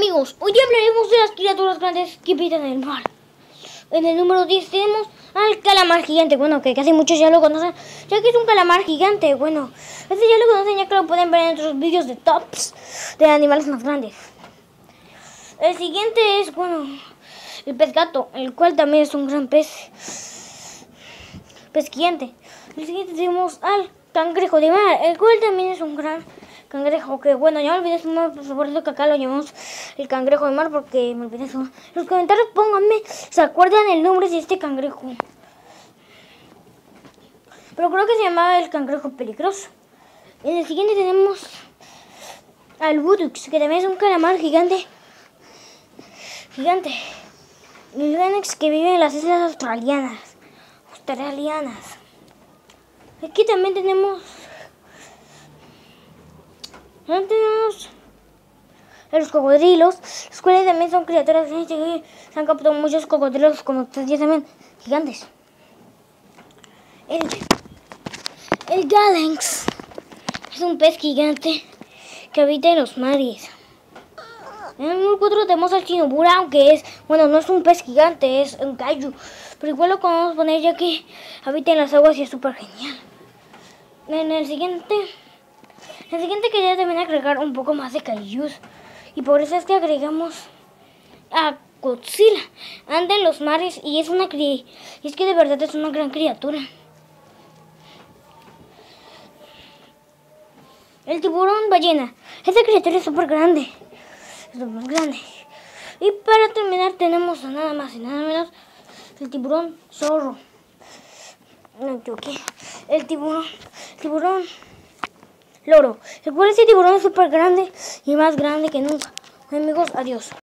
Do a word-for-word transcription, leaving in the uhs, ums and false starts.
amigos, hoy hablaremos de las criaturas grandes que habitan en el mar. En el número diez tenemos al calamar gigante, bueno, que casi muchos ya lo conocen, ya que es un calamar gigante. Bueno, este ya lo conocen, ya que lo pueden ver en otros vídeos de tops de animales más grandes. El siguiente es, bueno, el pez gato, el cual también es un gran pez, pez gigante. El siguiente tenemos al cangrejo de mar, el cual también es un gran cangrejo, que bueno, ya me olvidé su nombre, por eso que acá lo llamamos el cangrejo de mar, porque me olvidé su nombre. En los comentarios pónganme, ¿se acuerdan el nombre de este cangrejo? Pero creo que se llamaba el cangrejo peligroso. En el siguiente tenemos al Budux, que también es un calamar gigante. Gigante. El Ganex, que vive en las islas australianas. Australianas. Aquí también tenemos... También tenemos a los cocodrilos, los cuales también son criaturas que se han capturado muchos cocodrilos, como ustedes también, gigantes. El, el Galenx es un pez gigante que habita en los mares. En el número cuatro tenemos al Chinobura, aunque es, bueno, no es un pez gigante, es un kaiju, pero igual lo podemos poner ya que habita en las aguas y es súper genial. En el siguiente... El siguiente quería también agregar un poco más de kaijus, y por eso es que agregamos a Godzilla. Anda en los mares y es una cri y es que de verdad es una gran criatura. El tiburón ballena. Esta criatura es súper grande. Es súper grande. Y para terminar tenemos a nada más y nada menos el tiburón zorro. No me equivoqué. El tiburón. Tiburón loro. Recuerden, este tiburón es súper grande y más grande que nunca. Amigos, adiós.